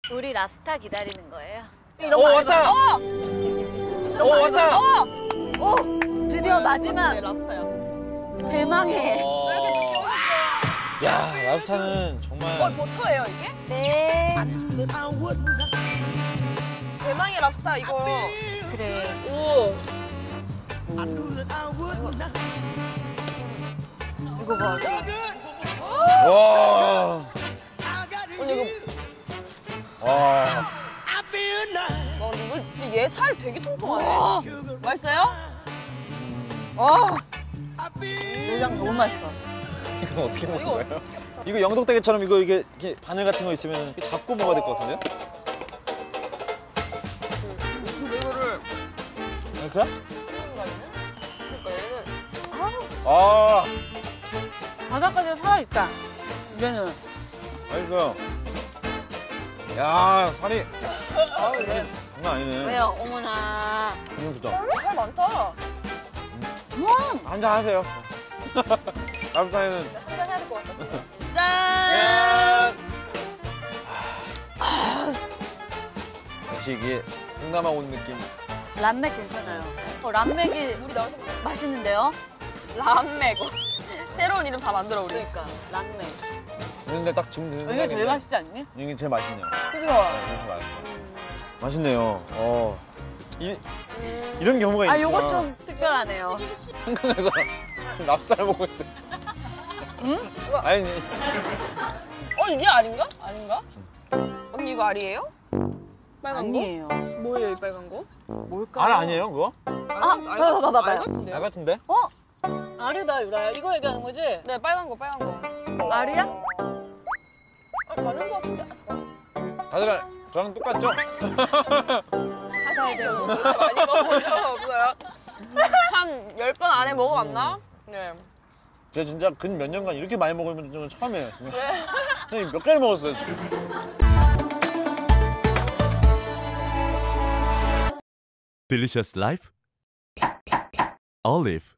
우리 랍스타 기다리는 거예요. 이런 거 왔다! 왔다! 오! 드디어 마지막 네, 랍스타야. 대망의. 왜 이렇게 늦게 오셨어요? 야, 랍스타는 정말. 버터예요, 이게? 네. 대망의 랍스타, 이거. 그래. 오. 이거 봐. 와. 언니, 이거. 와. 근데 얘 살 되게 통통하네. 맛있어요? 내장 너무 맛있어. 이건 어떻게 먹는 거예요? 이거 영덕대게처럼 이게 바늘 같은 거 있으면 잡고 먹어야 될 것 같은데요? 근데 이거를. 이렇게? 그러니까 얘는. 아. 바닥까지 살아있다. 이제는. 아이고. 야, 살이 네. 장난 아니네. 왜요? 어머나. 이건 좋죠. 살 많다. 한잔 하세요. 랍스타에는. 한잔 해야 될 것 같다, 진짜. 짠! 역시 이게 동남아 온 느낌. 람맥 괜찮아요. 람맥이 우리 나올 때 맛있는데요? 람맥. 새로운 이름 다 만들어, 우리. 그러니까 람맥. 근데 딱 지금 드는 이게 제일 생각인데 맛있지 않니? 이게 제일 맛있네요. 그죠? 이게 맛있네요. 이런 경우가 있구나. 아, 요거 좀 특별하네요. 한강에서 랍스타를 먹고 있어요. 응? 아니. 이게 알인가? 아닌가? 언니 이거 알이에요? 빨간 거? 아니에요. 뭐예요, 이 빨간 거? 뭘까? 알 아니에요, 그거? 봐봐봐봐요. 알 같은데요? 알 같은데? 알이다, 유라야. 이거 얘기하는 거지? 네, 빨간 거. 알이야? 맞는 거 같은데? 잠깐. 다들 저랑 똑같죠? 사실 저도 그렇게 많이 먹어본 적 없어요. 한 10번 안에 먹어봤나? 네. 제가 진짜 근 몇 년간 이렇게 많이 먹은 적은 처음이에요. 진짜 몇 개를 먹었어요, 지금. Delicious Life Olive